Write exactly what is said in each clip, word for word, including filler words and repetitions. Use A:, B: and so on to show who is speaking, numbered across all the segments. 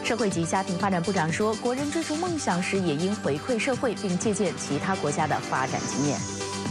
A: 社会及家庭发展部长说，国人追逐梦想时也应回馈社会，并借鉴其他国家的发展经验。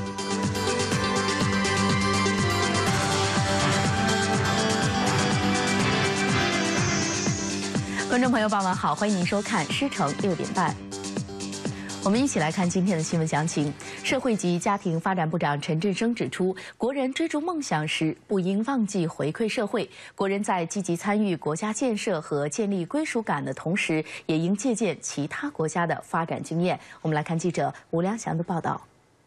A: 观众朋友，傍晚好，欢迎您收看《狮城六点半》。我们一起来看今天的新闻详情。社会及家庭发展部长陈振声指出，国人追逐梦想时不应忘记回馈社会。国人在积极参与国家建设和建立归属感的同时，也应借鉴其他国家的发展经验。我们来看记者吴良祥的报道。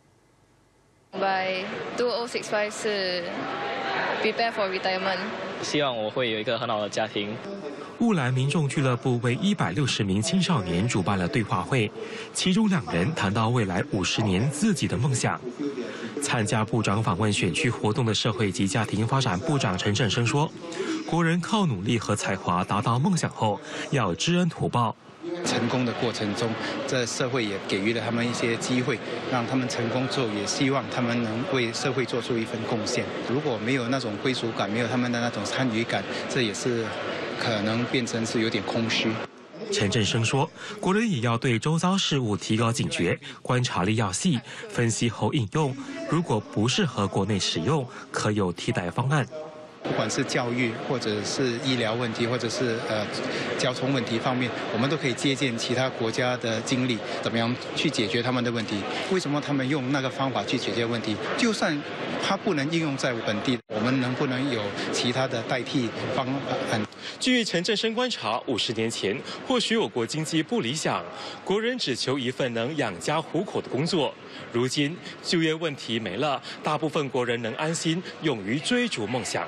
B: By two thousand sixty-five 是 prepare for retirement。
C: 希望我会有一个很好的家庭。
D: 乌兰民众俱乐部为一百六十名青少年主办了对话会，其中两人谈到未来五十年自己的梦想。参加部长访问选区活动的社会及家庭发展部长陈振声说：“国人靠努力和才华达到梦想后，要知恩图报。”
E: 成功的过程中，这社会也给予了他们一些机会，让他们成功之后，也希望他们能为社会做出一份贡献。如果没有那种归属感，没有他们的那种参与感，这也是可能变成是有点空虚。
D: 陈振声说：“国人也要对周遭事物提高警觉，观察力要细，分析后应用。如果不适合国内使用，可有替代方案。”
E: 不管是教育，或者是医疗问题，或者是呃交通问题方面，我们都可以借鉴其他国家的经历，怎么样去解决他们的问题？为什么他们用那个方法去解决问题？就算它不能应用在本地，我们能不能有其他的代替方案？
D: 据陈振声观察，五十年前或许我国经济不理想，国人只求一份能养家糊口的工作。如今就业问题没了，大部分国人能安心，勇于追逐梦想。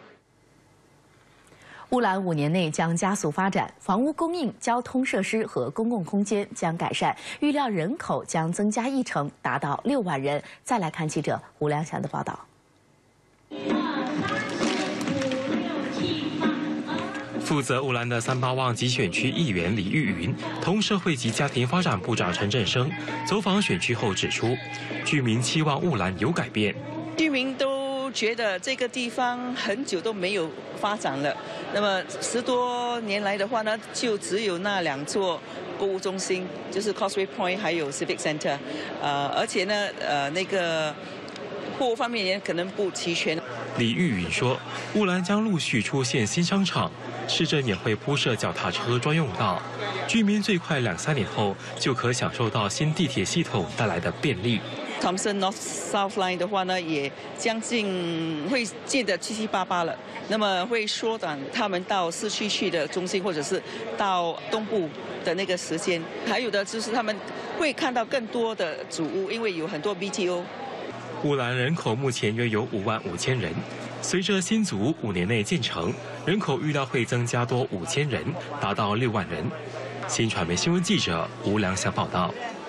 A: 乌兰五年内将加速发展，房屋供应、交通设施和公共空间将改善，预料人口将增加一成，达到六万人。再来看记者吴良祥的报道。
D: 负责乌兰的三八旺集选区议员李玉云同社会及家庭发展部长陈振声走访选区后指出，居民期望乌兰有改变。
F: 居民都觉得这个地方很久都没有发展了。那么十多年来的话呢，就只有那两座购物中心，就是 Causeway Point 还有 Civic Centre， 呃，而且呢，呃，那个货物方面也可能不齐全。
D: 李玉云说，乌兰将陆续出现新商场，市政也会铺设脚踏车专用道，居民最快两三年后就可享受到新地铁系统带来的便利。
F: Thomson North South Line 的话呢，也将近会建得七七八八了。那么会缩短他们到市区去的中心，或者是到东部的那个时间。还有的就是他们会看到更多的主屋，因为有很多 B T O。
D: 乌兰人口目前约有五万五千人，随着新竹五年内建成，人口预料会增加多五千人，达到六万人。新传媒新闻记者吴良祥报道。